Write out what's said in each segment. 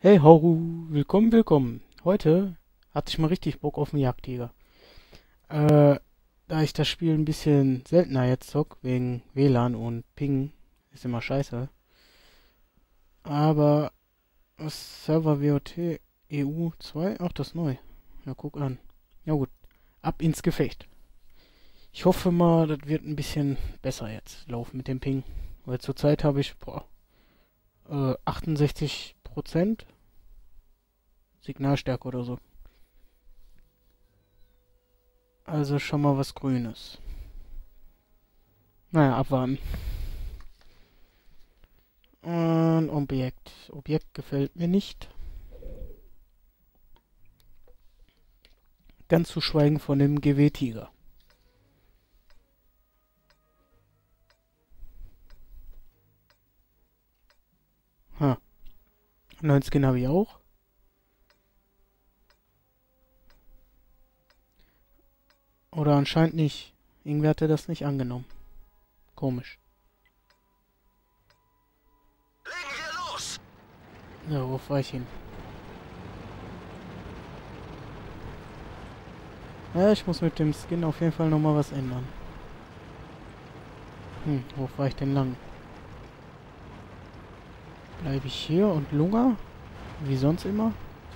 Hey Horu, willkommen, willkommen. Heute hatte ich mal richtig Bock auf einen Jagdtiger. Da ich das Spiel ein bisschen seltener jetzt zock, wegen WLAN und Ping, ist immer scheiße. Aber Server WOT EU 2, ach, das ist neu. Ja, guck an. Ja gut, ab ins Gefecht. Ich hoffe mal, das wird ein bisschen besser jetzt laufen mit dem Ping. Weil zurzeit habe ich, 68% Signalstärke oder so. Also schon mal was Grünes. Naja, abwarten. Ein Objekt. Objekt gefällt mir nicht. Ganz zu schweigen von dem GW-Tiger. Ha. Einen neuen Skin habe ich auch. Oder anscheinend nicht. Irgendwie hat er das nicht angenommen. Komisch. Legen wir los! Ja, wo fahr ich hin? Ja, ich muss mit dem Skin auf jeden Fall nochmal was ändern. Wo fahr ich denn lang? Bleibe ich hier und Lunga? Wie sonst immer?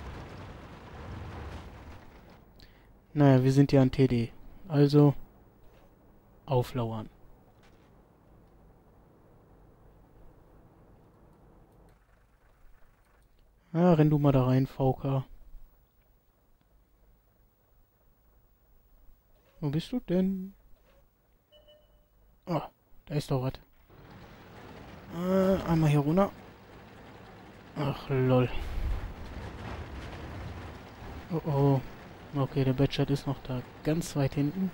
Naja, wir sind ja an TD. Also auflauern. Ja, renn du mal da rein, VK. Wo bist du denn? Ah, da ist doch was. Einmal hier runter. Ach, lol. Oh, oh. Okay, der Badger ist noch da. Ganz weit hinten.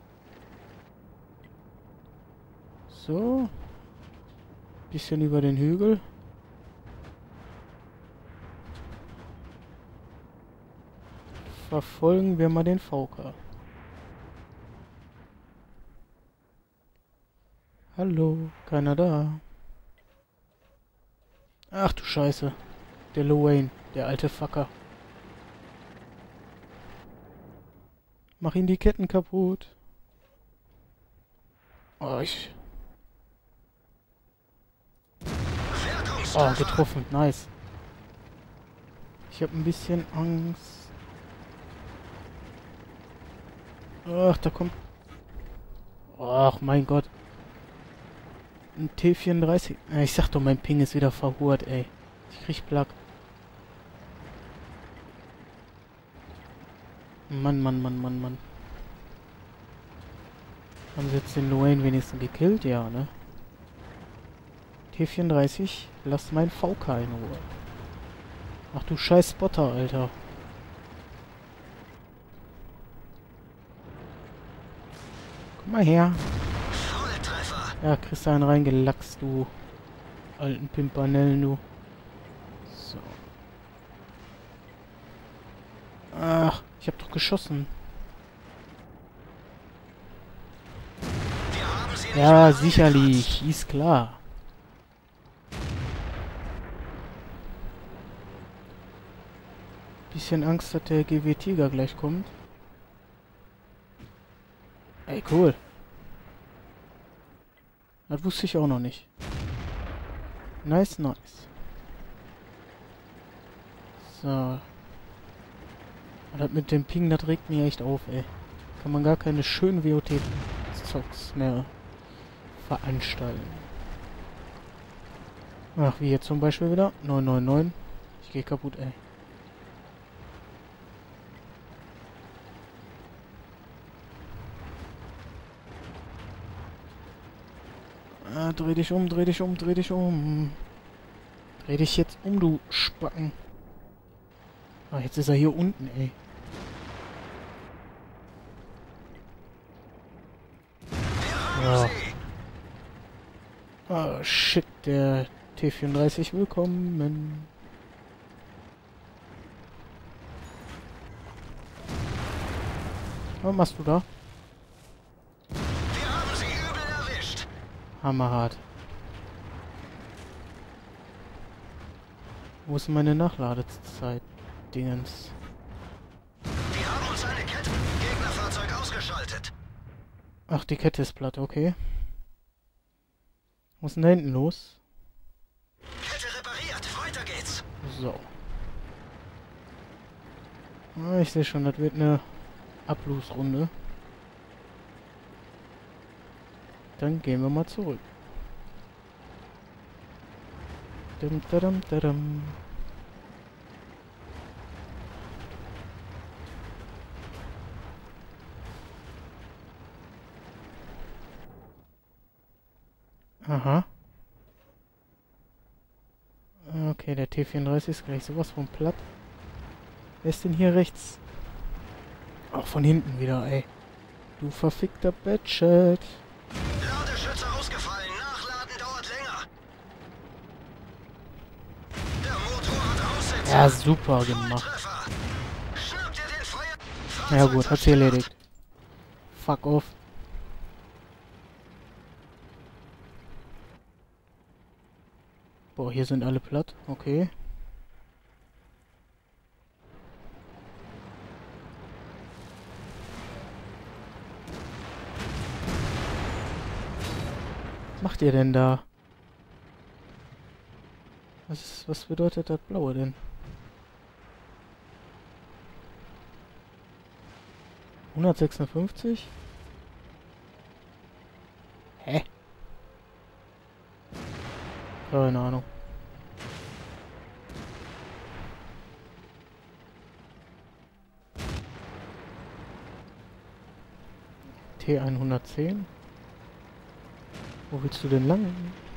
So. Bisschen über den Hügel. Verfolgen wir mal den VK. Hallo, keiner da. Ach du Scheiße. Der Lowain, der alte Fucker. Mach ihn die Ketten kaputt. Oh, Oh, getroffen. Nice. Ich habe ein bisschen Angst. Ach, da kommt... Ach, mein Gott. Ein T34. Ich sag doch, mein Ping ist wieder verhurt, ey. Ich krieg Plack. Mann, Mann, Mann, Mann, Mann. Haben sie jetzt den Luane wenigstens gekillt? Ja, ne? T34, lass mein VK in Ruhe. Ach du scheiß Spotter, Alter. Komm mal her. Volltreffer! Ja, kriegst du einen reingelackst, du alten Pimpanellen, du. So. Ach, ich hab doch geschossen. Wir haben sie nicht Ja, mehr sicherlich. Ist klar. Bisschen Angst, dass der GW Tiger gleich kommt. Ey, cool. Das wusste ich auch noch nicht. Nice, nice. So. Und das mit dem Ping, das regt mich echt auf, ey. Kann man gar keine schönen WOT-Zocks mehr veranstalten. Ach, wie jetzt zum Beispiel wieder. 999. Ich geh kaputt, ey. Dreh dich um, dreh dich um, dreh dich um. Dreh dich jetzt um, du Spacken. Ah, jetzt ist er hier unten, ey. Ja. Ah, shit, der T34, willkommen. Was machst du da? Wir haben sie übel erwischt! Hammerhart. Wo ist meine Nachladezeit? Dingens. Die haben uns eine Kette. Gegnerfahrzeug ausgeschaltet. Ach, die Kette ist platt, okay. Was ist denn da hinten los? Kette repariert. Weiter geht's. So. Ah, ich sehe schon, das wird eine Ablosrunde. Dann gehen wir mal zurück. Dum, dadum, dadum. Aha. Okay, der T34 ist gleich sowas von platt. Wer ist denn hier rechts? Auch von hinten wieder, ey. Du verfickter Batchet. Ladeschütze ausgefallen. Nachladen dauert länger. Der Motor hat Aussetzer. Ja, super gemacht. Volltreffer. Schnapp dir den Feuer. Ja gut, hat sie erledigt. Fuck off. Boah, hier sind alle platt. Okay. Was macht ihr denn da? Was bedeutet das Blaue denn? 156? Hä? Keine Ahnung. T110? Wo willst du denn lang?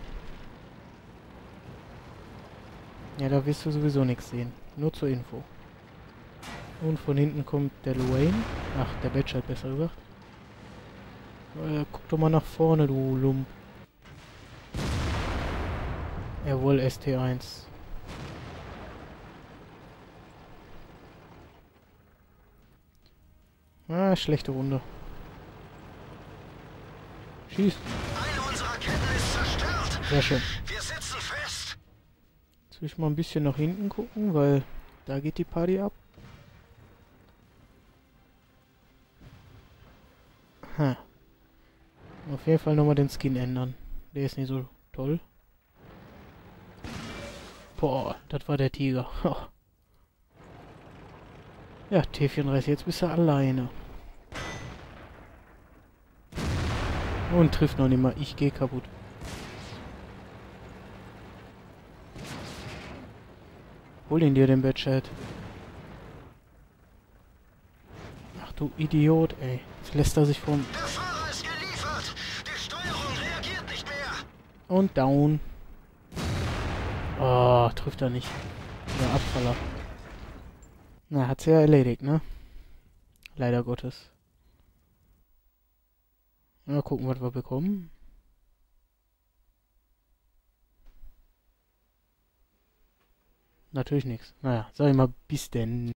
Ja, da wirst du sowieso nichts sehen. Nur zur Info. Und von hinten kommt der Luane. Ach, der Batchet besser gesagt. Guck doch mal nach vorne, du Lump. Jawohl, ST1. Ah, schlechte Runde. Schieß. Eine unserer Ketten ist zerstört. Sehr schön. Wir sitzen fest. Jetzt will ich mal ein bisschen nach hinten gucken, weil da geht die Party ab. Ha. Auf jeden Fall nochmal den Skin ändern. Der ist nicht so toll. Boah, das war der Tiger. Ja, T34, jetzt bist du alleine. Und trifft noch nicht mal. Ich gehe kaputt. Hol ihn dir, den Batchet. Ach du Idiot, ey. Jetzt lässt er sich vom... Der Fahrer ist geliefert. Die Steuerung reagiert nicht mehr. Und down. Oh, trifft er nicht. Der Abfaller. Na, hat's ja erledigt, ne? Leider Gottes. Mal gucken, was wir bekommen. Natürlich nichts. Naja, sag ich mal, bis denn.